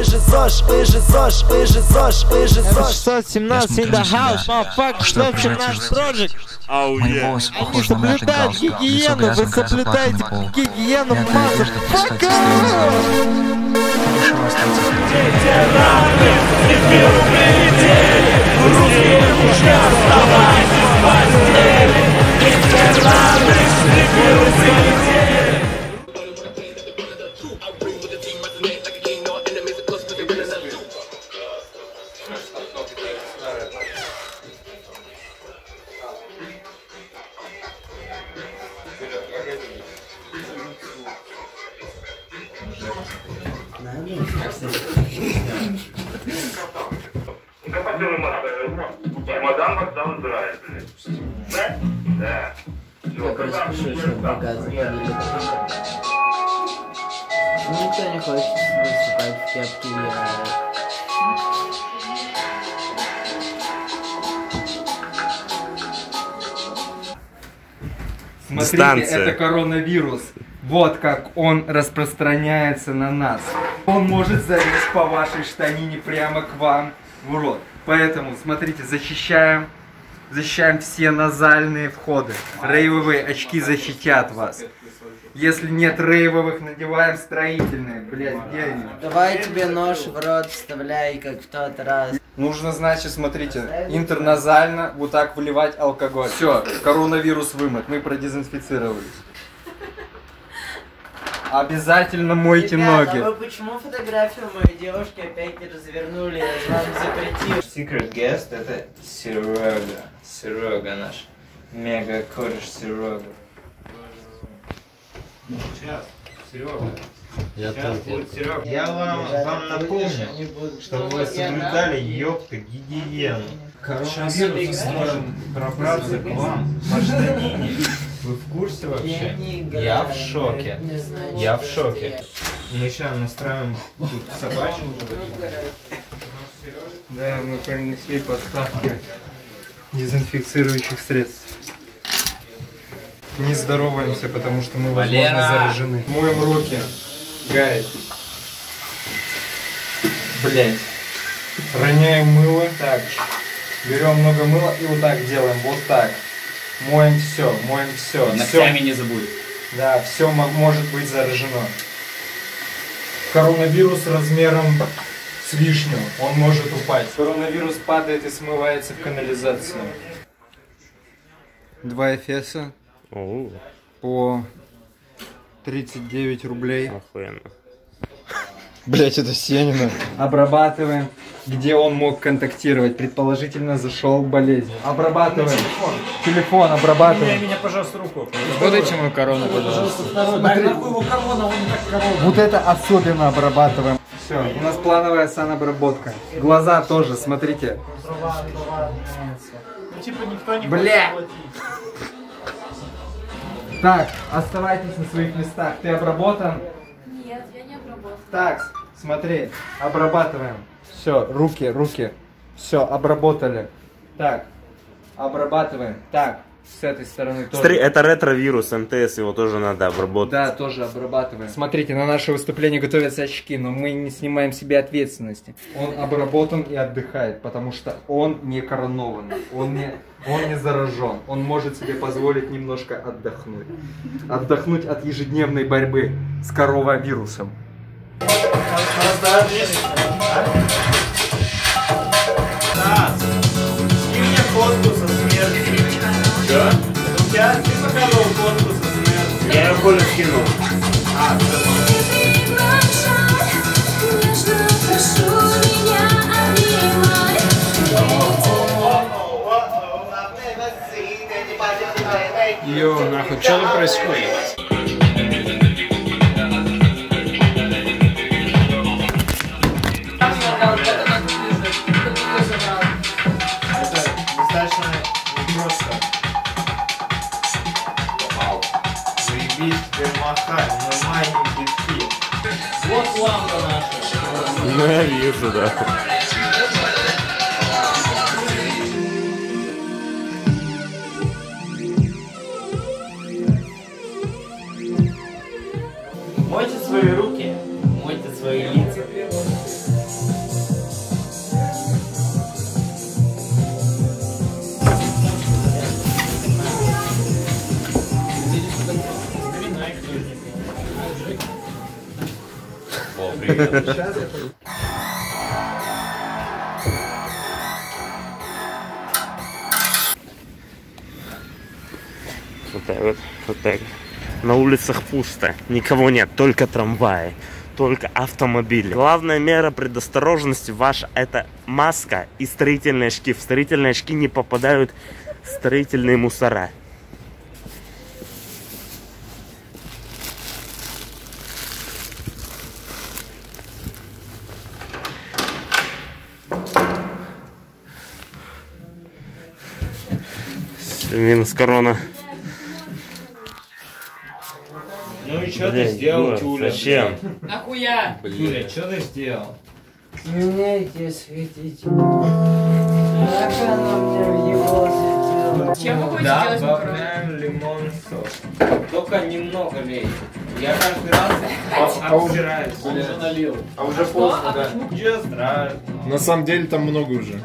617 in the house, motherfucker, 117 project. Они соблюдают гигиену, вы соблюдаете гигиену, motherfucker. Ветераны, теперь прилетели, русские мужья, вставайте с постели. Ветераны, теперь прилетели. Чемодан вокзал Израиль. Да? Да. Я просто пишу, что показывать. Никто не хочет выступать в кепке Смотрите, это коронавирус. Вот как он распространяется на нас. Он может залезть по вашей штанине прямо к вам в рот. Поэтому, смотрите, защищаем все назальные входы. Рейвовые очки защитят вас. Если нет рейвовых, надеваем строительные. Блять, где они? Давай тебе нож в рот вставляй, как в тот раз. Нужно, значит, смотрите, интерназально вот так вливать алкоголь. Все, коронавирус вымыт, мы продезинфицировались. Обязательно мойте ноги. А вы почему фотографию моей девушки опять не развернули? Я же вам запретил. Secret guest это Серега. Серега наш. Мега кореш Серега. Сейчас, Серега. Я вам напомню, что вы соблюдали, ёпта, гигиену. Коронавирус сможем пробраться к вам по штанине. Вы в курсе вообще? Я в шоке. Я в шоке. Мы сейчас настраиваем тут собачку. Да, мы принесли поставки дезинфицирующих средств. Не здороваемся, потому что мы, возможно, заражены. Моем руки. Гайд. Блять. Роняем мыло. Так. Берем много мыла и вот так делаем. Вот так. Моем все, моем все. Ногтями не забудь. Да, все может быть заражено. Коронавирус размером с вишню. Он может упасть. Коронавирус падает и смывается в канализацию. 2 эфеса. По 39 рублей. Охуенно. Блять, это Сенина. Обрабатываем, где он мог контактировать. Предположительно, зашел болезнь. Обрабатываем. Телефон обрабатываем. Меня, пожалуйста, руку. Подайте мою корону, пожалуйста. Смотри. Вот это особенно обрабатываем. Все, у нас плановая санобработка. Глаза тоже, смотрите. Ну, типа, никто не Бля! Так, оставайтесь на своих местах. Ты обработан? Нет, я не обработала. Так, смотри, обрабатываем. Все, руки. Все, обработали. Так, обрабатываем. Так, с этой стороны тоже. Смотри, это ретровирус, МТС, его тоже надо обработать. Да, тоже обрабатываем. Смотрите, на наше выступление готовятся очки, но мы не снимаем себе ответственности. Он обработан и отдыхает, потому что он не коронован, он не заражен. Он может себе позволить немножко отдохнуть. Отдохнуть от ежедневной борьбы с коронавирусом. Скинь мне фотку со смертью. Что? У тебя ты показывал фотку со смертью. Я ее Коле скинул. Йо, нахуй, что тут происходит? Достаточно просто. Заебись, теперь махай, мой маленький фит. Вот лампа наша. Ну, я вижу, да. Мойте свои руки, мойте свои лица. Вот так. На улицах пусто, никого нет, только трамваи, только автомобили. Главная мера предосторожности ваша — это маска и строительные очки. В строительные очки не попадают строительные мусора. Минус корона. Ну и что ты сделал, Тюля? Зачем? Нахуя? Тюля, что ты сделал? Меняйте, светите. Как она мне въебалась? Чем вы хотите Да, делать макароны? добавляем лимон сок. Только немного лей. Я каждый раз обжираюсь. А уже поздно, да. Ничего страшного. На самом деле там много уже.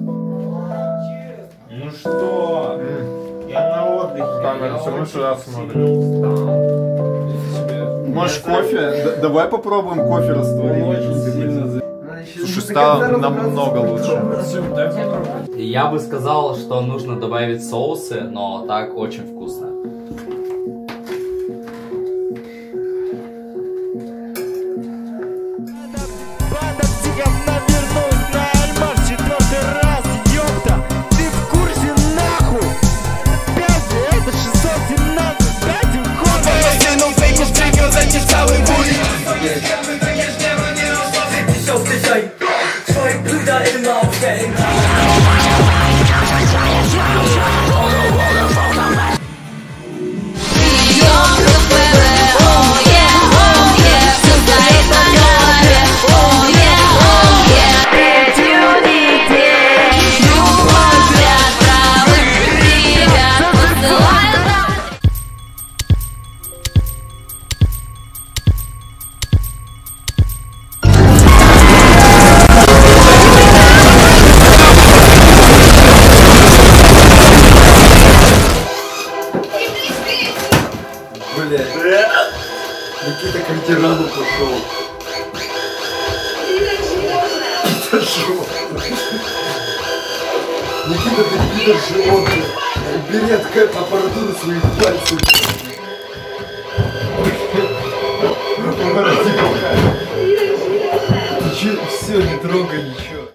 Ну что? Я на отдыхе. Камера все равно сюда смотрит. Может кофе? Давай попробуем кофе растворить. Слушай, стало намного лучше. Я бы сказал, что нужно добавить соусы, но так очень вкусно. Никита к ветерану пошел. Никита, ты пидор животный. Бери от аппаратуры своих пальцев. Ты че, все, не трогай ничего.